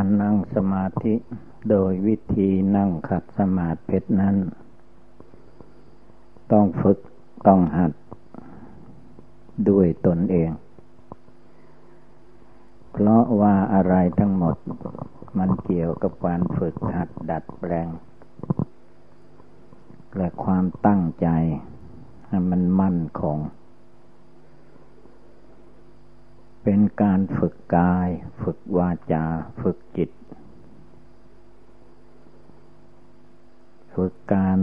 การนั่งสมาธิโดยวิธีนั่งขัดสมาธินั้นต้องฝึกต้องหัดด้วยตนเองเพราะว่าอะไรทั้งหมดมันเกี่ยวกับการฝึกหัดดัดแปลงและความตั้งใจให้มันมั่นคงเป็นการฝึกกายฝึกวาจาฝึกจิตฝึกการ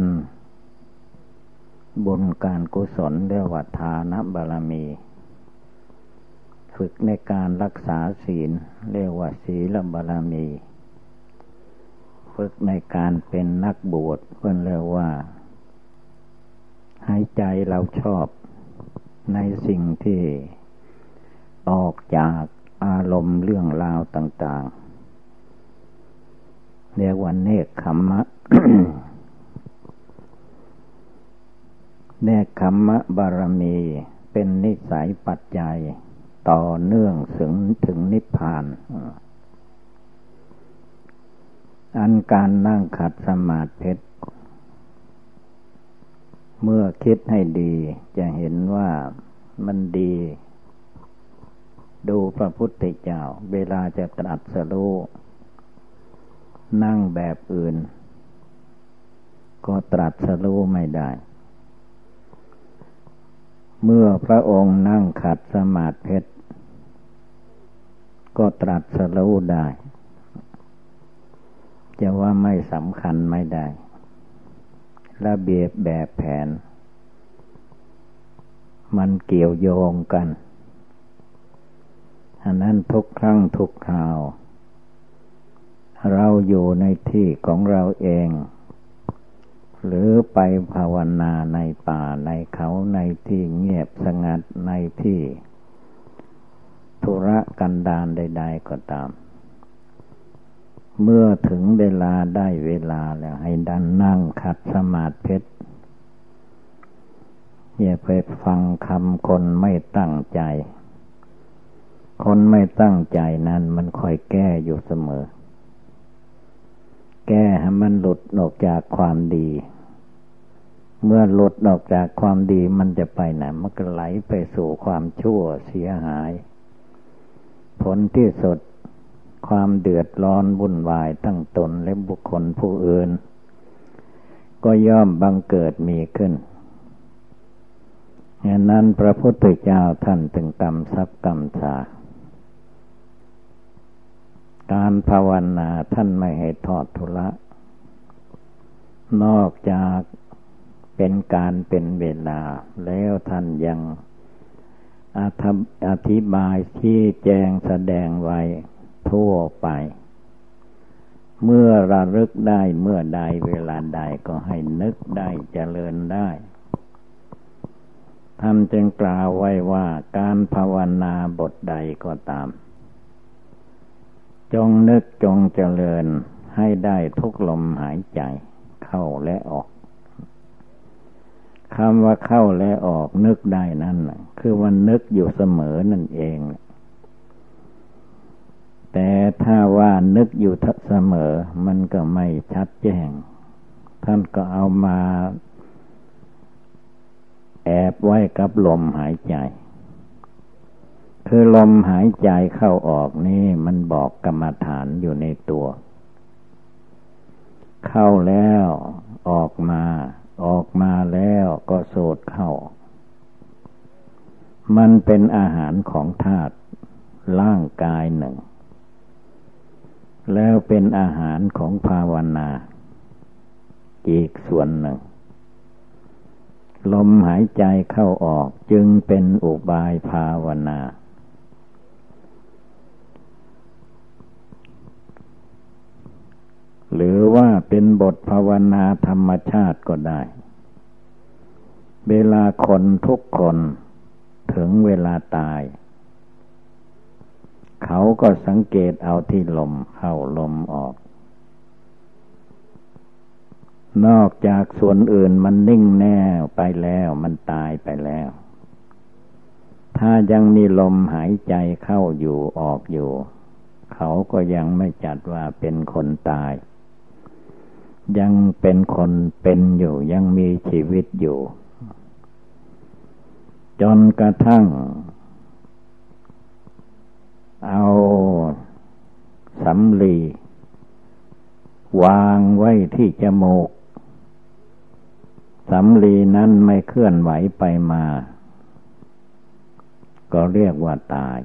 บุญการกุศลเรียกว่าทานบารมีฝึกในการรักษาศีลเรียกว่าศีลบารมีฝึกในการเป็นนักบวชเพิ่นเรียกว่าให้ใจเราชอบในสิ่งที่ออกจากอารมณ์เรื่องราวต่างๆเรียกว่าเนกขัมมะ เนกขัมมะบารมีเป็นนิสัยปัจจัยต่อเนื่องถึงนิพพานอันการนั่งขัดสมาธิเมื่อคิดให้ดีจะเห็นว่ามันดีดูพระพุทธเจ้าเวลาจะตรัสรู้นั่งแบบอื่นก็ตรัสรู้ไม่ได้เมื่อพระองค์นั่งขัดสมาธิก็ตรัสรู้ได้จะว่าไม่สำคัญไม่ได้ระเบียบแบบแผนมันเกี่ยวโยงกันอันนั้นทุกครั้งทุกคราวเราอยู่ในที่ของเราเองหรือไปภาวนาในป่าในเขาในที่เงียบสงัดในที่ธุระกันดารใดๆก็ตามเมื่อถึงเวลาได้เวลาแล้วให้ดันนั่งขัดสมาธิอย่าไปฟังคำคนไม่ตั้งใจคนไม่ตั้งใจนั้นมันคอยแก้อยู่เสมอแก้ให้มันหลุดออกจากความดีเมื่อหลุดออกจากความดีมันจะไปไหนมันก็ไหลไปสู่ความชั่วเสียหายผลที่สุดความเดือดร้อนวุ่นวายทั้งตนและบุคคลผู้อื่นก็ย่อมบังเกิดมีขึ้นฉะนั้นพระพุทธเจ้าท่านถึงกำชับกำชาการภาวนาท่านไม่ให้ทอดทุละนอกจากเป็นการเป็นเวลาแล้วท่านยังอธิบายชี้แจงแสดงไว้ทั่วไปเมื่อระลึกได้เมื่อใดเวลาใดก็ให้นึกได้เจริญได้ท่านจึงกล่าวไว้ว่าการภาวนาบทใดก็ตามจงนึกจงเจริญให้ได้ทุกลมหายใจเข้าและออกคำว่าเข้าและออกนึกได้นั่นคือว่านึกอยู่เสมอนั่นเองแต่ถ้าว่านึกอยู่เสมอมันก็ไม่ชัดแจ้งท่านก็เอามาแอบไว้กับลมหายใจคือลมหายใจเข้าออกนี่มันบอกกรรมฐานอยู่ในตัวเข้าแล้วออกมาแล้วก็สูดเข้ามันเป็นอาหารของธาตุร่างกายหนึ่งแล้วเป็นอาหารของภาวนาอีกส่วนหนึ่งลมหายใจเข้าออกจึงเป็นอุบายภาวนาหรือว่าเป็นบทภาวนาธรรมชาติก็ได้เวลาคนทุกคนถึงเวลาตายเขาก็สังเกตเอาที่ลมเข้าลมออกนอกจากส่วนอื่นมันนิ่งแน่ไปแล้วมันตายไปแล้วถ้ายังมีลมหายใจเข้าอยู่ออกอยู่เขาก็ยังไม่จัดว่าเป็นคนตายยังเป็นคนเป็นอยู่ยังมีชีวิตอยู่จนกระทั่งเอาสำลีวางไว้ที่จมูกสำลีนั้นไม่เคลื่อนไหวไปมาก็เรียกว่าตาย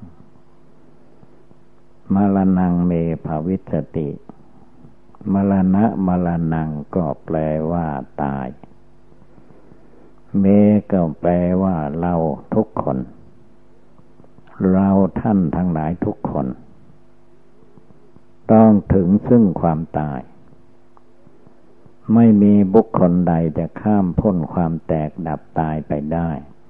มรณังเมภวิสสติมรณะมรณังก็แปลว่าตายเมก็แปลว่าเราทุกคนเราท่านทั้งหลายทุกคนต้องถึงซึ่งความตายไม่มีบุคคลใดจะข้ามพ้นความแตกดับตายไปได้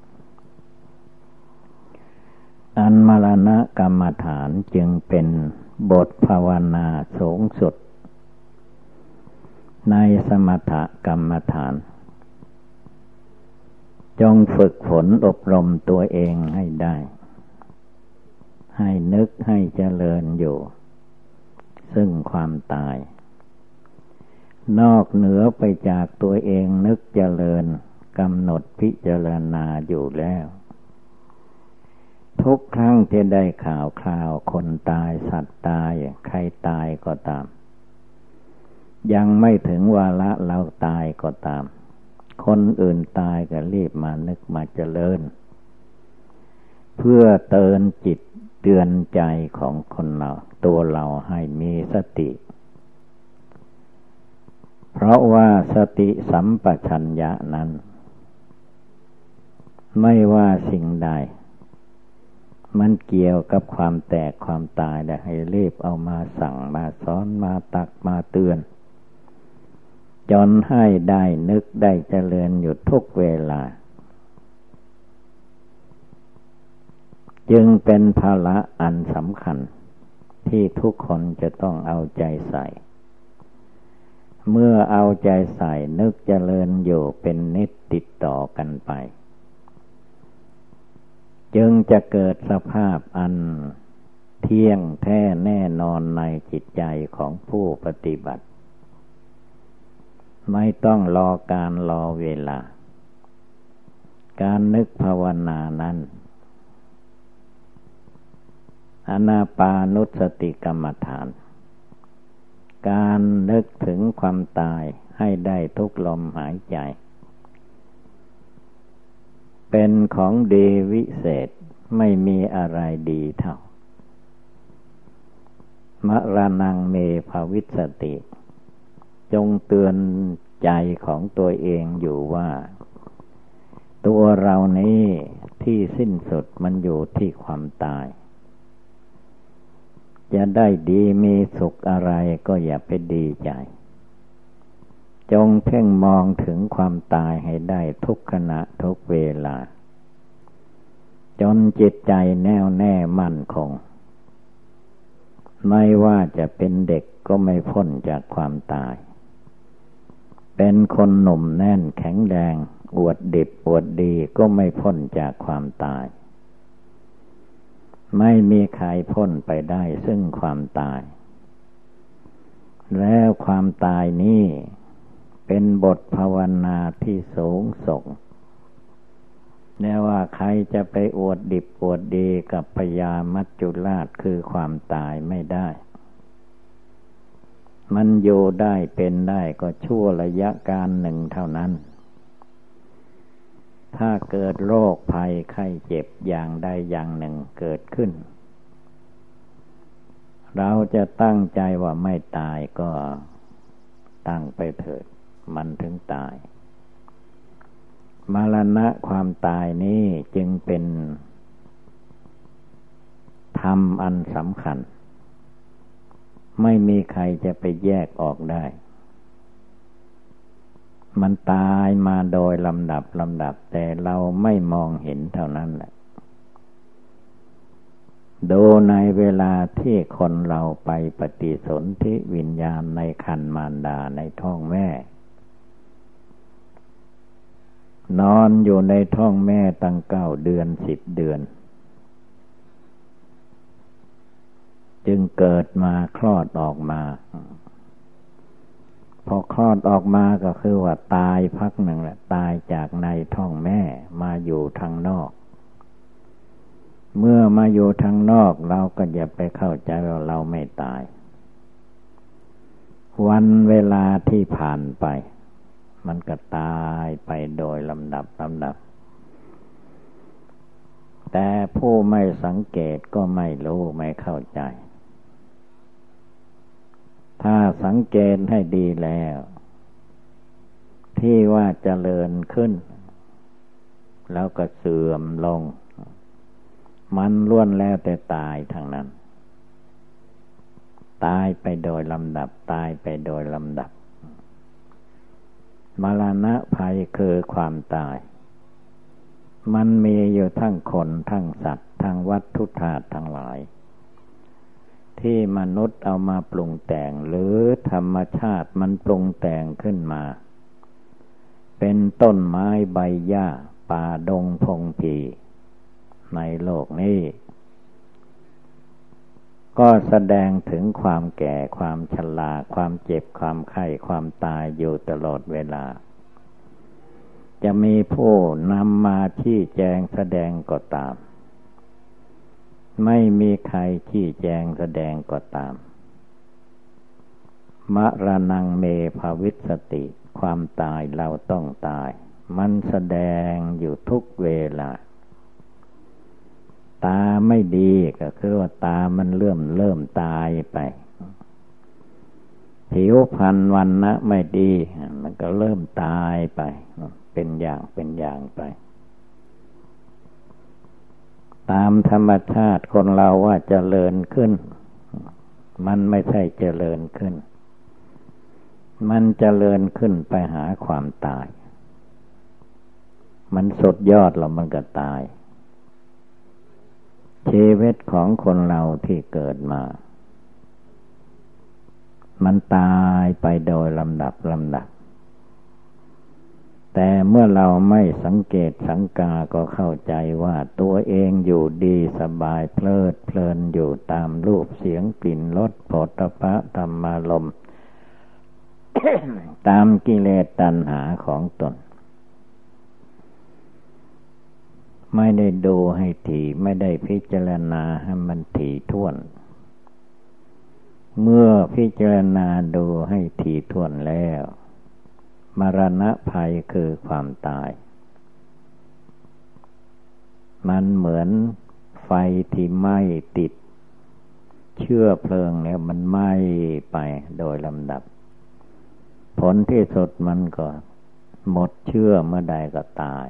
อันมรณะกรรมฐานจึงเป็นบทภาวนาสูงสุดในสมถกรรมฐานจงฝึกฝนอบรมตัวเองให้ได้ให้นึกให้เจริญอยู่ซึ่งความตายนอกเหนือไปจากตัวเองนึกเจริญกำหนดพิจารณาอยู่แล้วทุกครั้งที่ได้ข่าวคราวคนตายสัตว์ตายใครตายก็ตามยังไม่ถึงวาระเราตายก็ตามคนอื่นตายก็รีบมานึกมาเจริญเพื่อเตือนจิตเตือนใจของคนเราตัวเราให้มีสติเพราะว่าสติสัมปชัญญะนั้นไม่ว่าสิ่งใดมันเกี่ยวกับความแตกความตายได้ให้รีบเอามาสั่งมาสอนมาตักมาเตือนจนให้ได้นึกได้เจริญอยู่ทุกเวลาจึงเป็นภาระอันสำคัญที่ทุกคนจะต้องเอาใจใส่เมื่อเอาใจใส่นึกเจริญอยู่เป็นนิจติดต่อกันไปจึงจะเกิดสภาพอันเที่ยงแท้แน่นอนในจิตใจของผู้ปฏิบัติไม่ต้องรอการรอเวลาการนึกภาวนานั้นอานาปานุสติกรรมฐานการนึกถึงความตายให้ได้ทุกลมหายใจเป็นของดีวิเศษไม่มีอะไรดีเท่ามรณังเมภวิสสติจงเตือนใจของตัวเองอยู่ว่าตัวเรานี้ที่สิ้นสุดมันอยู่ที่ความตายจะได้ดีมีสุขอะไรก็อย่าไปดีใจจงเพ่งมองถึงความตายให้ได้ทุกขณะทุกเวลาจนจิตใจแน่วแน่มั่นคงไม่ว่าจะเป็นเด็กก็ไม่พ้นจากความตายเป็นคนหนุ่มแน่นแข็งแรงอวดดิบอวดดีก็ไม่พ้นจากความตายไม่มีใครพ้นไปได้ซึ่งความตายแล้วความตายนี้เป็นบทภาวนาที่สูงส่งแม้ว่าใครจะไปอวดดิบอวดดีกับพญามัจจุราชคือความตายไม่ได้มันอยู่ได้เป็นได้ก็ชั่วระยะการหนึ่งเท่านั้นถ้าเกิดโรคภัยไข้เจ็บอย่างใดอย่างหนึ่งเกิดขึ้นเราจะตั้งใจว่าไม่ตายก็ตั้งไปเถิดมันถึงตายมรณะความตายนี้จึงเป็นธรรมอันสำคัญไม่มีใครจะไปแยกออกได้มันตายมาโดยลำดับแต่เราไม่มองเห็นเท่านั้นแหละดูในเวลาที่คนเราไปปฏิสนธิวิญญาณในครรภ์มารดาในท้องแม่นอนอยู่ในท้องแม่ตั้ง9 เดือน10 เดือนจึงเกิดมาคลอดออกมาพอคลอดออกมาก็คือว่าตายพักหนึ่งแหละตายจากในท้องแม่มาอยู่ทางนอกเมื่อมาอยู่ทางนอกเราก็อย่าไปเข้าใจว่าเราไม่ตายวันเวลาที่ผ่านไปมันก็ตายไปโดยลำดับแต่ผู้ไม่สังเกตก็ไม่รู้ไม่เข้าใจถ้าสังเกตให้ดีแล้วที่ว่าเจริญขึ้นแล้วก็เสื่อมลงมันล้วนแล้วแต่ตายทั้งนั้นตายไปโดยลำดับตายไปโดยลำดับมรณะภัยคือความตายมันมีอยู่ทั้งคนทั้งสัตว์ทั้งวัตถุธาตุทั้งหลายที่มนุษย์เอามาปรุงแต่งหรือธรรมชาติมันปรุงแต่งขึ้นมาเป็นต้นไม้ใบหญ้าป่าดงพงผีในโลกนี้ก็แสดงถึงความแก่ความชราความเจ็บความไข้ความตายอยู่ตลอดเวลาจะมีผู้นำมาชี้แจงแสดงก็ตามไม่มีใครชี้แจงแสดงก็ตามมรณังเมภวิสติความตายเราต้องตายมันแสดงอยู่ทุกเวลาตาไม่ดีก็คือว่าตามันเริ่มตายไปผิวพรรณวรรณะไม่ดีมันก็เริ่มตายไปเป็นอย่างไปตามธรรมชาติคนเราว่าเจริญขึ้นมันไม่ใช่เจริญขึ้นมันเจริญขึ้นไปหาความตายมันสุดยอดแล้วมันก็ตายชีวิตของคนเราที่เกิดมามันตายไปโดยลำดับแต่เมื่อเราไม่สังเกตสังกาก็เข้าใจว่าตัวเองอยู่ดีสบายเพลิดเพลินอยู่ตามรูปเสียงกลิ่นรสโผฏฐัพพะธรรมารมณ์ ตามกิเลสตัณหาของตนไม่ได้ดูให้ถี่ไม่ได้พิจารณาให้มันถี่ถ้วนเมื่อพิจารณาดูให้ถี่ถ้วนแล้วมรณะภัยคือความตายมันเหมือนไฟที่ไหม้ติดเชื้อเพลิงเนี่ยมันไหม้ไปโดยลำดับผลที่สุดมันก็หมดเชื้อเมื่อใดก็ตาย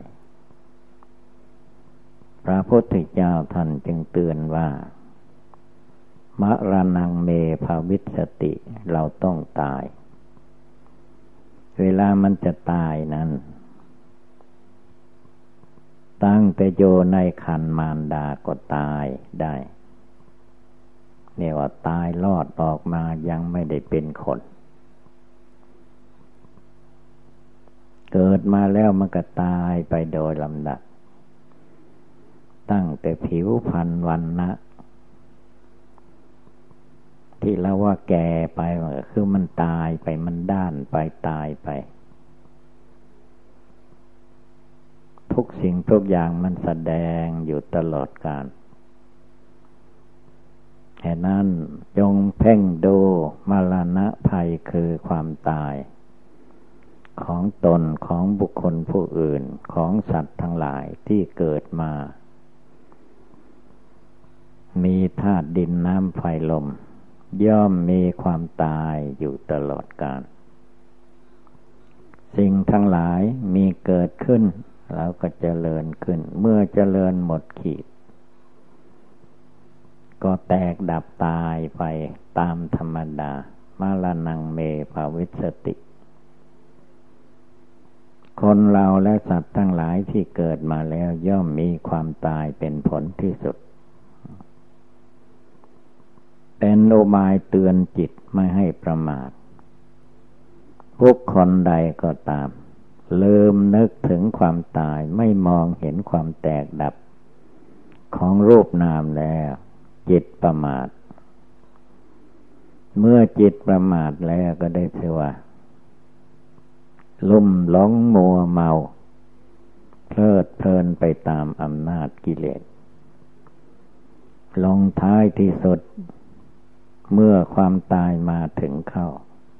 พระพุทธเจ้าท่านจึงเตือนว่ามรณังเมภวิสสติเราต้องตายเวลามันจะตายนั้นตั้งแต่โยในครรภ์มารดาก็ตายได้เนี่ยว่าตายรอดออกมายังไม่ได้เป็นคนเกิดมาแล้วมันก็ตายไปโดยลำดับตั้งแต่ผิวพรรณวรรณะที่เราว่าแก่ไปมันก็คือมันตายไปมันด้านไปตายไปทุกสิ่งทุกอย่างมันแสดงอยู่ตลอดกาลแค่นั้นจงเพ่งดูมรณะภัยคือความตายของตนของบุคคลผู้อื่นของสัตว์ทั้งหลายที่เกิดมามีธาตุดินน้ำไฟลมย่อมมีความตายอยู่ตลอดกาลสิ่งทั้งหลายมีเกิดขึ้นแล้วก็เจริญขึ้นเมื่อเจริญหมดขีดก็แตกดับตายไปตามธรรมดามรณังเมภวิสสติคนเราและสัตว์ทั้งหลายที่เกิดมาแล้วย่อมมีความตายเป็นผลที่สุดเป็นอุบายเตือนจิตไม่ให้ประมาทบุคคลใดก็ตามลืมนึกถึงความตายไม่มองเห็นความแตกดับของรูปนามแล้วจิตประมาทเมื่อจิตประมาทแล้วก็ได้ชื่อว่าลุ่มหลงมัวเมาเพลิดเพลินไปตามอำนาจกิเลสลงท้ายที่สุดเมื่อความตายมาถึงเข้า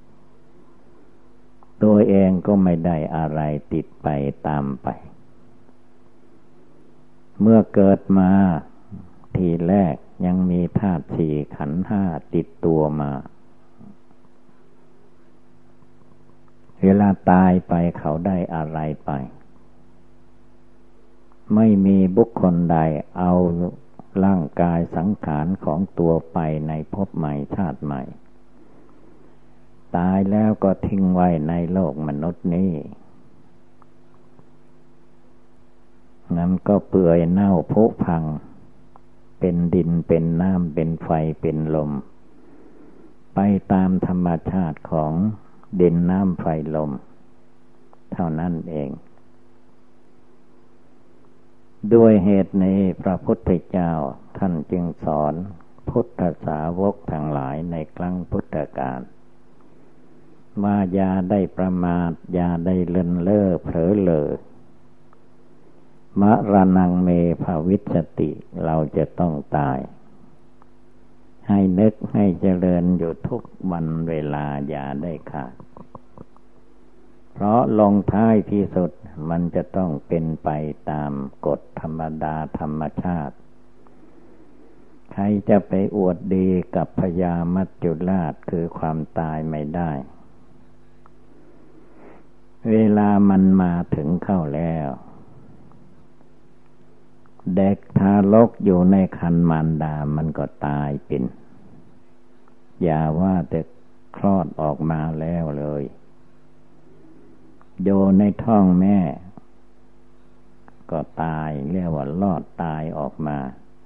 ตัวเองก็ไม่ได้อะไรติดไปตามไปเมื่อเกิดมาทีแรกยังมีธาตุสี่ขันธ์ห้าติดตัวมาเวลาตายไปเขาได้อะไรไปไม่มีบุคคลใดเอาร่างกายสังขารของตัวไปในภพใหม่ชาติใหม่ตายแล้วก็ทิ้งไว้ในโลกมนุษย์นี้นั้นก็เปื่อยเน่าผุพังเป็นดินเป็นน้ำเป็นไฟเป็นลมไปตามธรรมชาติของดินน้ำไฟลมเท่านั้นเองด้วยเหตุนี้พระพุทธเจ้าท่านจึงสอนพุทธสาวกทั้งหลายในครั้งพุทธกาลว่าอย่าได้ประมาทอย่าได้เลินเล่อเผลอเล่อมรณังเมภวิสสติเราจะต้องตายให้นึกให้เจริญอยู่ทุกวันเวลาอย่าได้ขาดเพราะลงท้ายที่สุดมันจะต้องเป็นไปตามกฎธรรมดาธรรมชาติใครจะไปอวดดีกับพญามัจจุราชคือความตายไม่ได้เวลามันมาถึงเข้าแล้วเด็กทารกอยู่ในครรภ์มารดามันก็ตายเป็นอย่าว่าแต่คลอดออกมาแล้วเลยโยในท้องแม่ก็ตายเรียกว่ารอดตายออกมา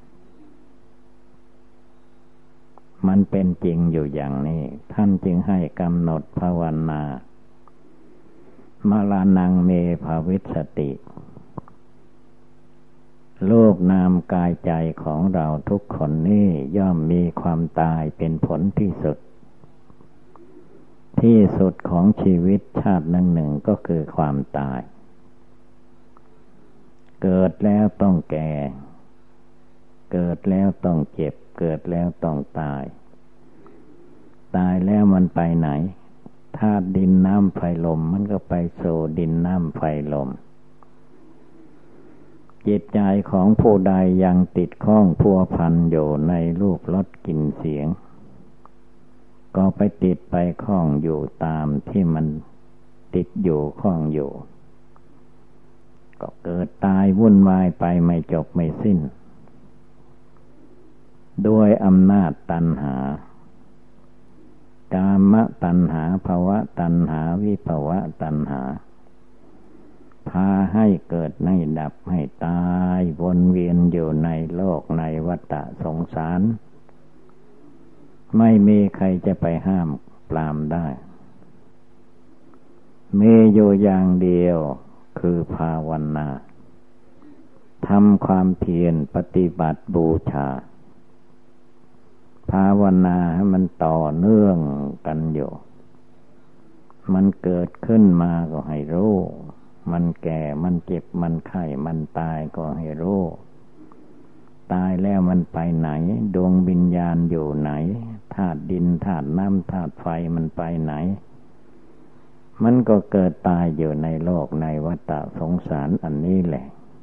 มันเป็นจริงอยู่อย่างนี้ท่านจึงให้กำหนดภาวนามรณังเมภวิสสติรูปนามกายใจของเราทุกคนนี้ย่อมมีความตายเป็นผลที่สุดที่สุดของชีวิตชาติหนึ่งก็คือความตายเกิดแล้วต้องแก่เกิดแล้วต้องเจ็บเกิดแล้วต้องตายตายแล้วมันไปไหนธาตุดินน้ำไฟลมมันก็ไปสู่ดินน้ำไฟลมจิตใจของผู้ใดยังติดข้องพัวพันอยู่ในรูปรสกลิ่นเสียงก็ไปติดไปข้องอยู่ตามที่มันติดอยู่ข้องอยู่ก็เกิดตายวุ่นวายไปไม่จบไม่สิ้นด้วยอำนาจตัณหากามตัณหาภวตัณหาวิภวตัณหาพาให้เกิดให้ดับให้ตายวนเวียนอยู่ในโลกในวัฏสงสารไม่มีใครจะไปห้ามปรามได้มีอยู่อย่างเดียวคือภาวนาทำความเพียรปฏิบัติบูชาภาวนาให้มันต่อเนื่องกันอยู่มันเกิดขึ้นมาก็ให้รู้มันแก่มันเจ็บมันไข้มันตายก็ให้รู้ตายแล้วมันไปไหนดวงวิญญาณอยู่ไหนธาตุดินธาตุน้ำธาตุไฟมันไปไหนมันก็เกิดตายอยู่ในโลกในวัฏสงสารอันนี้แหละ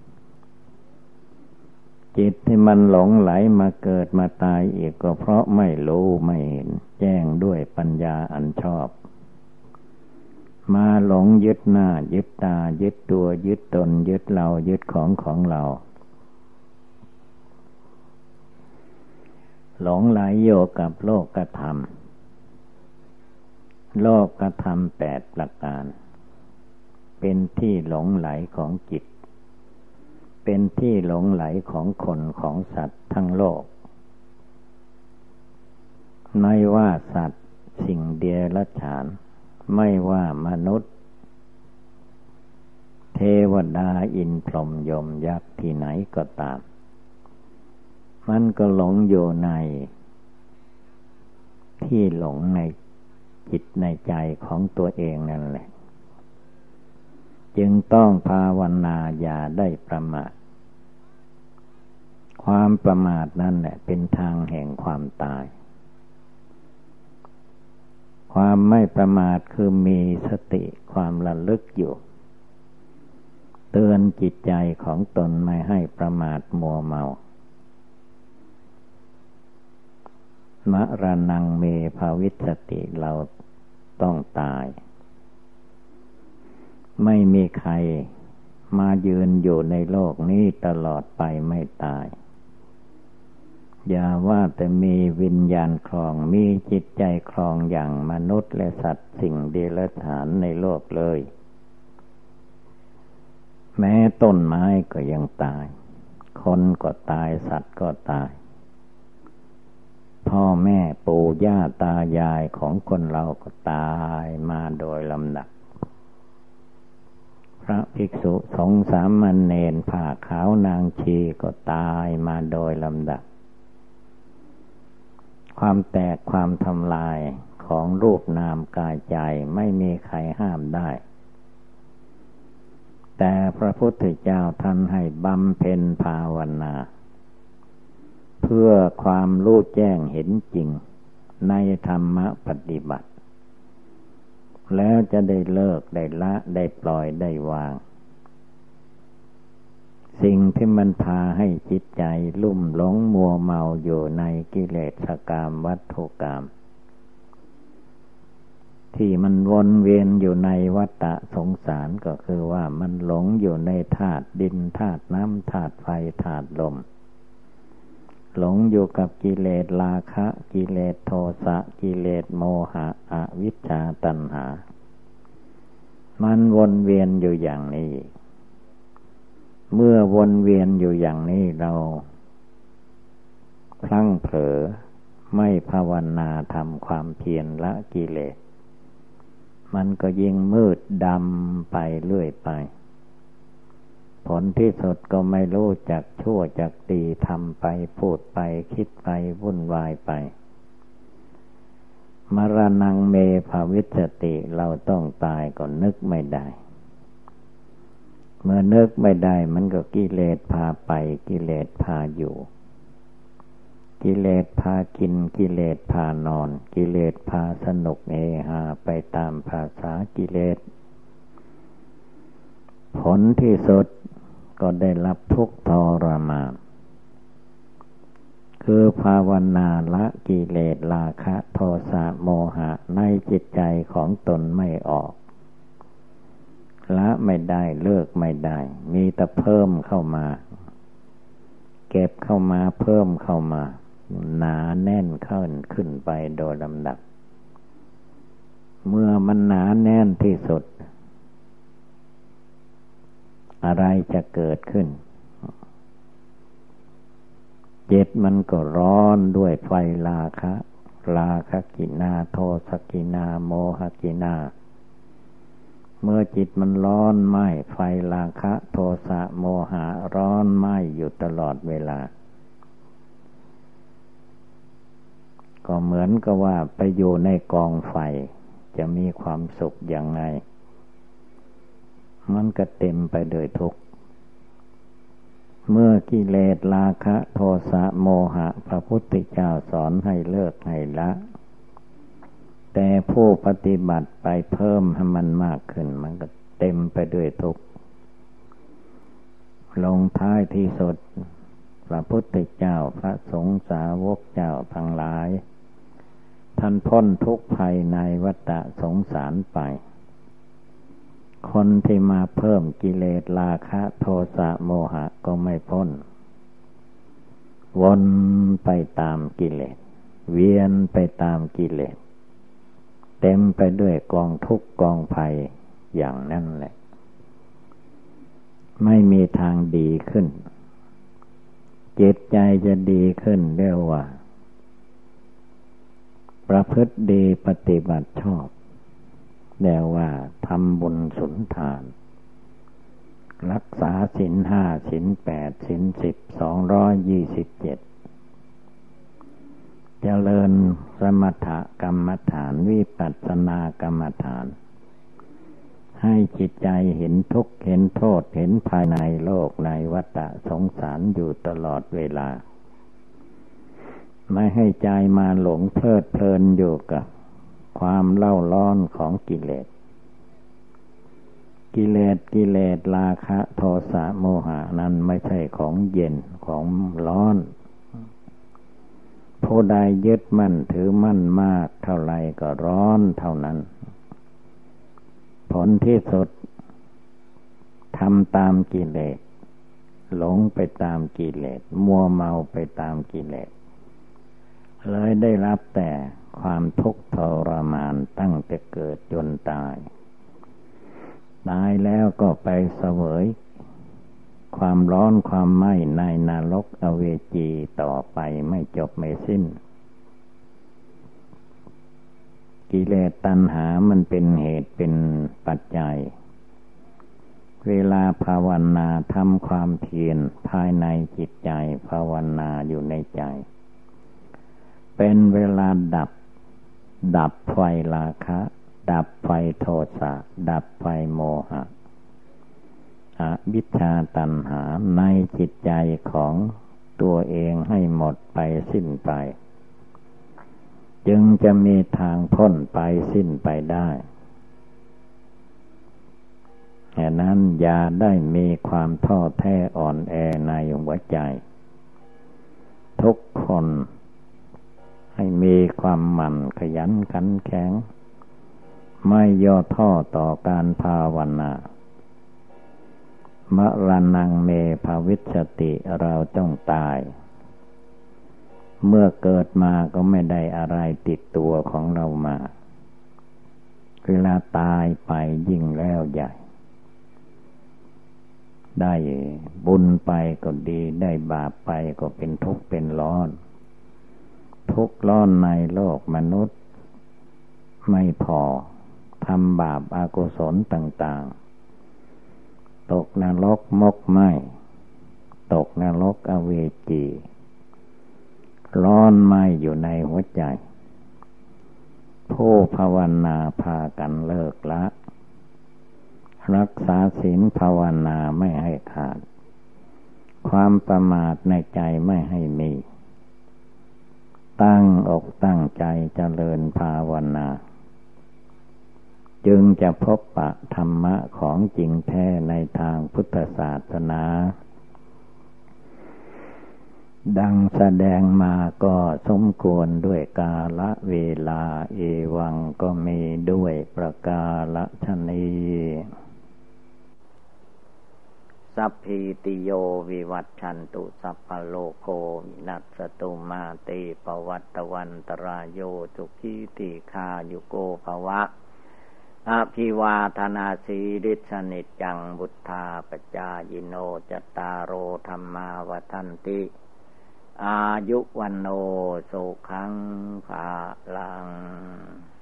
จิตที่มันหลงไหลมาเกิดมาตายอีกก็เพราะไม่รู้ไม่เห็นแจ้งด้วยปัญญาอันชอบมาหลงยึดหน้ายึดตายึดตัวยึดตนยึดเรายึดของเราหลงไหลโยกับโลกธรรมโลกธรรม8ประการเป็นที่หลงไหลของจิตเป็นที่หลงไหลของคนของสัตว์ทั้งโลกไม่ว่าสัตว์สิ่งเดรัจฉานไม่ว่ามนุษย์เทวดาอินทร์พรหมยมยักษ์ที่ไหนก็ตามมันก็หลงอยู่ในที่หลงในจิตในใจของตัวเองนั่นแหละจึงต้องภาวนาอย่าได้ประมาทความประมาทนั่นแหละเป็นทางแห่งความตายความไม่ประมาทคือมีสติความระลึกอยู่เตือนจิตใจของตนไม่ให้ประมาทมัวเมามรณังเมภวิสสติเราต้องตายไม่มีใครมายืนอยู่ในโลกนี้ตลอดไปไม่ตายอย่าว่าแต่มีวิญญาณครองมีจิตใจครองอย่างมนุษย์และสัตว์สิ่งเดรัจฉานในโลกเลยแม้ต้นไม้ก็ยังตายคนก็ตายสัตว์ก็ตายพ่อแม่ปู่ย่าตายายของคนเราก็ตายมาโดยลำดับพระภิกษุสงฆ์สามเณรผ้าขาวนางชีก็ตายมาโดยลำดับความแตกความทำลายของรูปนามกายใจไม่มีใครห้ามได้แต่พระพุทธเจ้าท่านให้บำเพ็ญภาวนาเพื่อความรู้แจ้งเห็นจริงในธรรมปฏิบัติแล้วจะได้เลิกได้ละได้ปล่อยได้วางสิ่งที่มันพาให้จิตใจลุ่มหลงมัวเมาอยู่ในกิเลสกามวัตถุกรรมที่มันวนเวียนอยู่ในวัฏสงสารก็คือว่ามันหลงอยู่ในธาตุดินธาตุน้ำธาตุไฟธาตุลมหลงอยู่กับกิเลสราคะกิเลสโทสะกิเลสโมหะอวิชชาตัณหามันวนเวียนอยู่อย่างนี้เมื่อวนเวียนอยู่อย่างนี้เราพลั้งเผลอไม่ภาวนาทำความเพียรละกิเลสมันก็ยิ่งมืดดำไปเรื่อยไปผลที่สุดก็ไม่รู้จักชั่วจักดีทำไปพูดไปคิดไปวุ่นวายไปมรณังเมภวิสสติเราต้องตายก็นึกไม่ได้เมื่อนึกไม่ได้มันก็กิเลสพาไปกิเลสพาอยู่กิเลสพากินกิเลสพานอนกิเลสพาสนุกเฮฮาไปตามภาษากิเลสผลที่สุดก็ได้รับทุกข์ทรมานคือภาวนาละกิเลสราคะโทสะโมหะในจิตใจของตนไม่ออกละไม่ได้เลิกไม่ได้มีแต่เพิ่มเข้ามาเก็บเข้ามาเพิ่มเข้ามาหนาแน่นขึ้นไปโดยลำดับเมื่อมันหนาแน่นที่สุดอะไรจะเกิดขึ้นจิตมันก็ร้อนด้วยไฟราคะกินาโทสะกินาโมหกินาเมื่อจิตมันร้อนไหม้ไฟราคะโทสะโมหะร้อนไหม้อยู่ตลอดเวลาก็เหมือนกับว่าไปอยู่ในกองไฟจะมีความสุขอย่างไงมันก็เต็มไปด้วยทุกข์เมื่อกิเลสราคะโทสะโมหะพระพุทธเจ้าสอนให้เลิกให้ละแต่ผู้ปฏิบัติไปเพิ่มให้มันมากขึ้นมันก็เต็มไปด้วยทุกข์ลงท้ายที่สุดพระพุทธเจ้าพระสงฆ์สาวกเจ้าทั้งหลายท่านพ้นทุกข์ภัยในวัฏสงสารไปคนที่มาเพิ่มกิเลสราคะโทสะโมหะก็ไม่พ้นวนไปตามกิเลสเวียนไปตามกิเลสเต็มไปด้วยกองทุกข์กองภัยอย่างนั้นแหละไม่มีทางดีขึ้นจิตใจจะดีขึ้นเรียกว่าประพฤติดีปฏิบัติชอบเรียกว่าทำบุญสุนทานรักษาศีล 5 ศีล 8 ศีล 10 227เจเจริญสมถกรรมฐานวิปัสสนากรรมฐานให้จิตใจเห็นทุกข์เห็นโทษเห็นภายในโลกในวัฏสงสารอยู่ตลอดเวลาไม่ให้ใจมาหลงเพลิดเพลินอยู่กับความเล่าร้อนของกิเลสราคะโทสะโมหะนั้นไม่ใช่ของเย็นของร้อนผู้ใดยึดมั่นถือมั่นมากเท่าไรก็ร้อนเท่านั้นผลที่สุดทำตามกิเลสหลงไปตามกิเลสมัวเมาไปตามกิเลสเลยได้รับแต่ความทุกข์ทรมานตั้งแต่เกิดจนตายแล้วก็ไปเสวยความร้อนความไหม้ในนรกอเวจีต่อไปไม่จบไม่สิ้นกิเลสตัณหามันเป็นเหตุเป็นปัจจัยเวลาภาวนาทำความเพียรภายในจิตใจภาวนาอยู่ในใจเป็นเวลาดับไฟราคะดับไฟโทสะดับไฟโมหะอวิชชาตัณหาในจิตใจของตัวเองให้หมดไปสิ้นไปจึงจะมีทางพ้นไปสิ้นไปได้ฉะนั้นอย่าได้มีความท้อแท้อ่อนแอในหัวใจทุกคนให้มีความหมั่นขยันขันแข็งไม่ย่อท้อต่อการภาวนา มรณังเมภวิชชติเราต้องตายเมื่อเกิดมาก็ไม่ได้อะไรติดตัวของเรามาเวลาตายไปยิ่งแล้วใหญ่ได้บุญไปก็ดีได้บาปไปก็เป็นทุกข์เป็นร้อนทุกข์ร้อนในโลกมนุษย์ไม่พอทำบาปอกุศลต่างๆตกนรกมกไหม้ตกนรกอเวจีร้อนไหม้อยู่ในหัวใจผู้ภาวนาพากันเลิกละรักษาศีลภาวนาไม่ให้ขาดความประมาทในใจไม่ให้มีตั้งอกตั้งใจเจริญภาวนาจึงจะพบปะธรรมะของจริงแท้ในทางพุทธศาสนาดังแสดงมาก็สมควรด้วยกาลเวลาเอวังก็มีด้วยประกาศนีสัพพิติโยวิวัชชันตุสัพพโลกโควินัสตุมาเตปวัตตวันตรายโยจุกิติฆายุโกภวะอภิวาทนาสีริสนิจจังบุทธาปจายโนจตตารโอธรรมาวทันติอายุวันโนสุขังภาลัง